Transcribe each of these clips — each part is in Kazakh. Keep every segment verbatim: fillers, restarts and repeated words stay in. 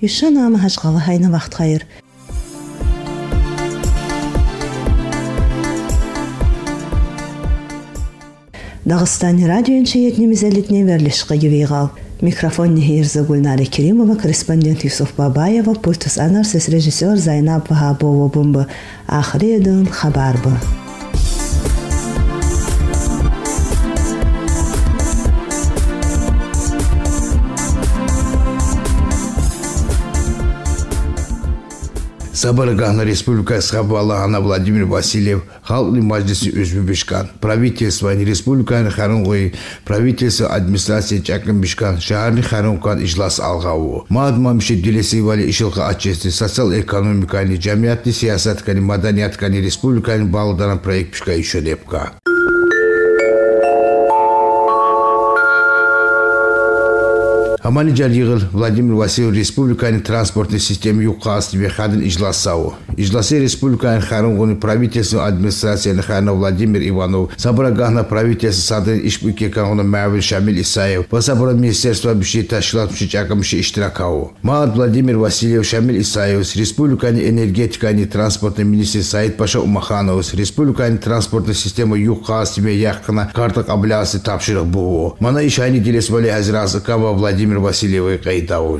Ишана махашқала хайна вақт хайыр. Дағыстан радио иншаятни мизалитне верлишқы гивейғал. Микрофон Нехирза Гульнара Керимова, корреспондент Юсуф Бабаева, пультус анарсис режиссер Зайнаб Вахабова Бумба. Ахредун Хабарба. Сабарагана Республика Схабалахана Владимир Васильев, Халли Маджлиси Узбекистан, правительство Республиканы Харунғой, правительство администрации Чакамбишкан, Шахарни Харункан Ишлас Алғауы. Маадма Мшеддилеси Вали Ишилқа Ачести, социал-экономиканы, жамиятны сиясатканы, маданиятканы Республиканы балыдана проект Пишка еще депка. Амали Джарьигл Владимир Васильев Республиканы транспортной системы Юқасты Вехадын Ижласау. Ижласы Республиканы Харунғыны правительство администрацияны Харна Владимир Иванов, Сабарагахна правительство Садын Ишбуке Кангуна Мавин Шамиль Исаев, Посабара Министерство Биши Ташлат Мшичакамши Иштиракау. Маад Владимир Васильев Шамиль Исаев, Республиканы энергетиканы транспортный министр Саид Паша Умаханов, Республиканы транспортной системы Юқасты Вехадын Картак Аблясы Тапширах Буо. Мана Ишайни Дилесвали Азраза Кава Владимир Васильевой Кайдау.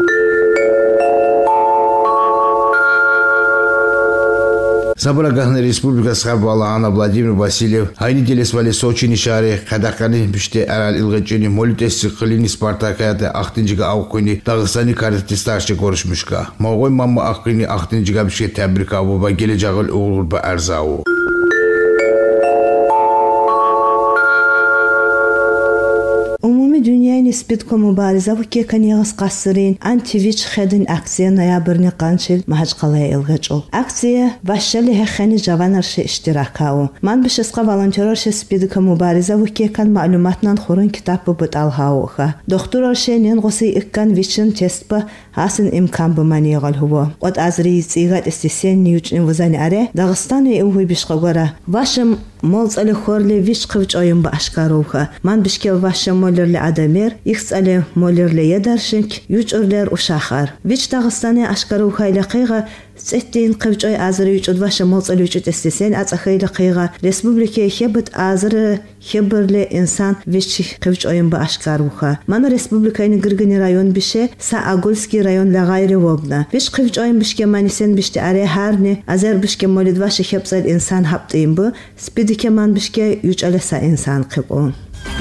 Сабарагахна Республика Схабалахана Владимир Васильев, Хайни Делесвали Сочи Нишари, Хадаканы Биште Арал Илгачини, Молитеси Клини Спартакаяты, Ахтинджига Аукуни, Дагыстани Карты Старши Горшмишка. Могой мама Ахкини Ахтинджига Бишке Табрика Буба Геледжагал Угурба Арзау. Dünyayı spidko mübariza bu kekaniyas qasrin anti-vich khadin aksiya noyabrni qanchil mahajqalaya ilg'achul. Aksiya vashali hakhani javanarshi ishtirakau. Man bishasqa volontyorshi spidko mübariza bu kekan ma'lumatnan khurun kitab bu butalhauha. Doktor shenen qosi ikkan vichin testba hasin imkan bu manigal huwa. Qad azri tsigat istisen niyuchni vazani are Dag'istani uhu bishqagora. Vashim Молц али хорли виш қывч ойын ба ашқаруха. Ман бішке ваша молерли адамер, ихс али молерли едаршинк, юч орлер ушахар. Вич Дагыстаны ашқаруха или қиға, Сеттин қывч ой азыры юч удваша молц али юч тестесен, ацақы или қиға, республике хебет азыры хеберли инсан виш қывч ойын ба ашқаруха. Мана республикайны гыргыни район бише, Са-Агульский район лағайри вобна. Виш қывч ойын бішке манисен біште аре харни, азер бішке молидваша хебсал инсан хаптыйын бу, спид كمان بشكي يجعل إنسان قبون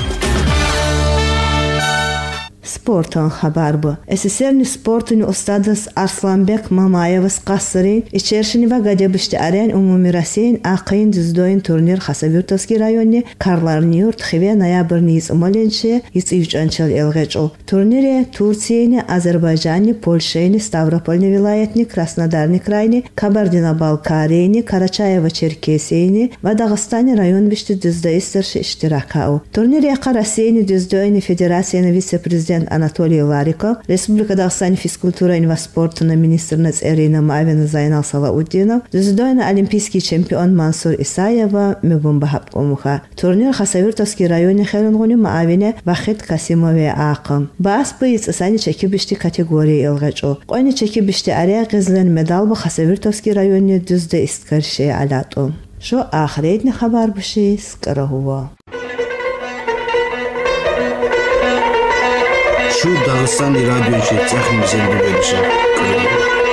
سپورتان خبر بو. اساسرنی سپورتونی استادس Arslanbek Mamayevs qasrin içerişini ve gadebişti aren umumi rasin aqin düzdoyin turnir Xasavyurtovskiy rayonni Karlarniyurt xive noyabrni izmolenchi izivchanchal elg'echul. Turnire Turtsiyani, Azerbaycanni, Polshani, Stavropolni viloyatni, Krasnodarni krayni, Kabardino-Balkariyani, Karachayevo-Cherkesiyani ve Dag'istani rayon bişti düzdoistlerşi iştirakau. Turnire Qarasiyani düzdoyini federasyani vice-prezident Anatoliy Larikov, Respublika Dag'istan fizkultura va sportini ministrni Erina Ma'avina Zaynal Salaudinov, düzdoyini olimpiyskiy chempion Mansur Isayeva mebumba habqomuha. Turnir Xasavyurtovskiy rayoni xelung'uni Ma'avina Vahid Kasimova aqim. Bas bıyız isani çeki bişti kategoriya ilg'ach'u. Qo'yni çeki bişti ariya qizlan medal bu Xasavyurtovskiy rayoni düzde istkarshi alat'u. Shu axiretni xabar bishi skarahuva. Şu Dağıstan radyo için texnimizin bir bölüşü.